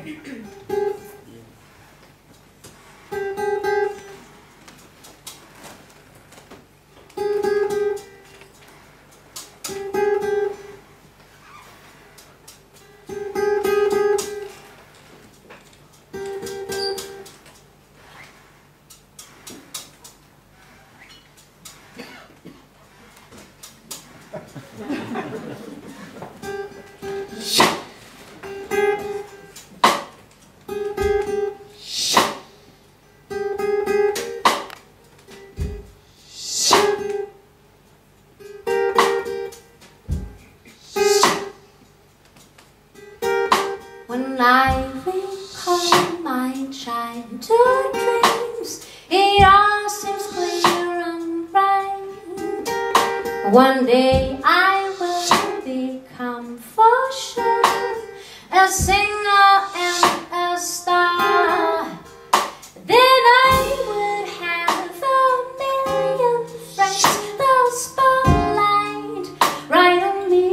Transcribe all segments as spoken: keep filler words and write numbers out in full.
When I recall my childhood dreams, it all seems clear and bright. One day I will become for sure a singer and a star. Then I would have a million friends, the spotlight right on me.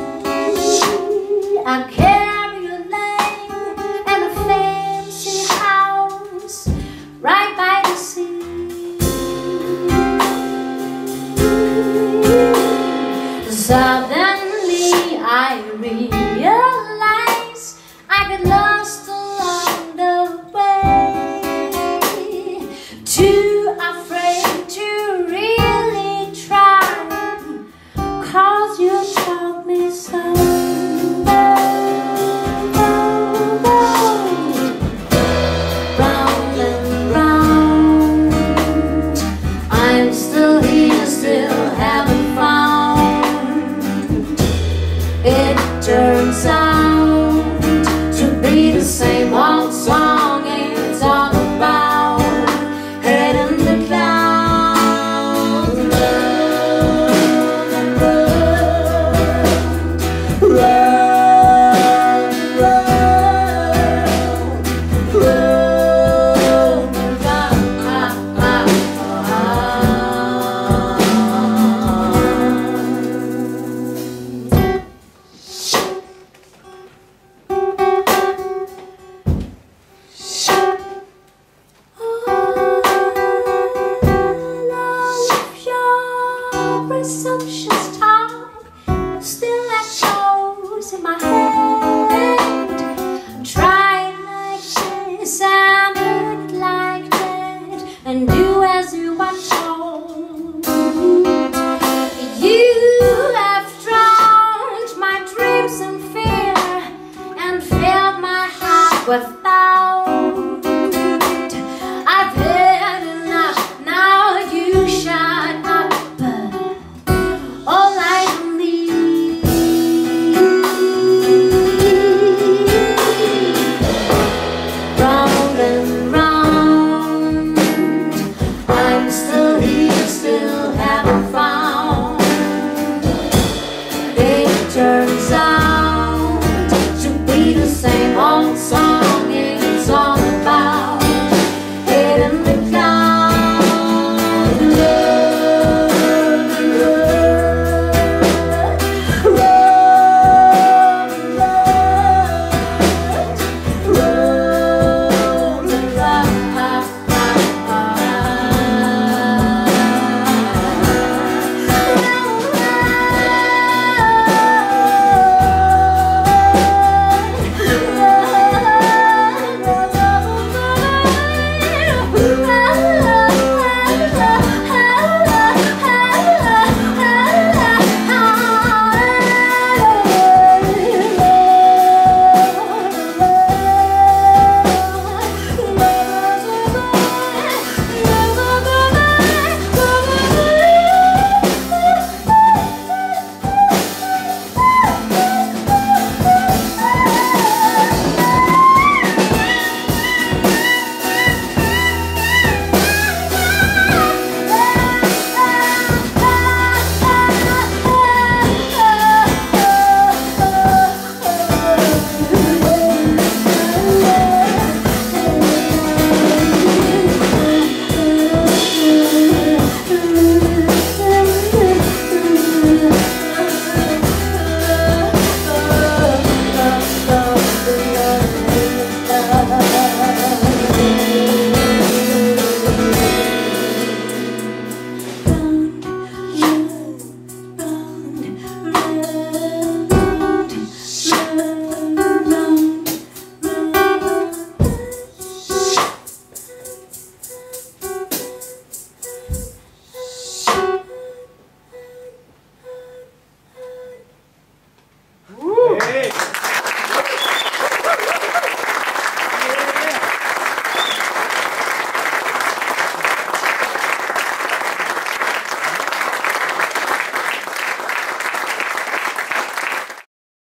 I carry a lamp and a fancy house right by the sea. Suddenly I realize I get lost along the way, too afraid to really try, 'cause you taught me so. Round and round, I'm still here, still haven't found. It turns out to be the same old song it's all about. Head in the clouds, run and run, run, run, run, run, presumptuous talk still echoes in my head. Try like this and act like that, and do as you are told. You have drowned my dreams in fear and filled my heart with doubt. I've had enough, now you shut up. All I need, round and round, I'm still here, still haven't found. It turns out to be the same old song.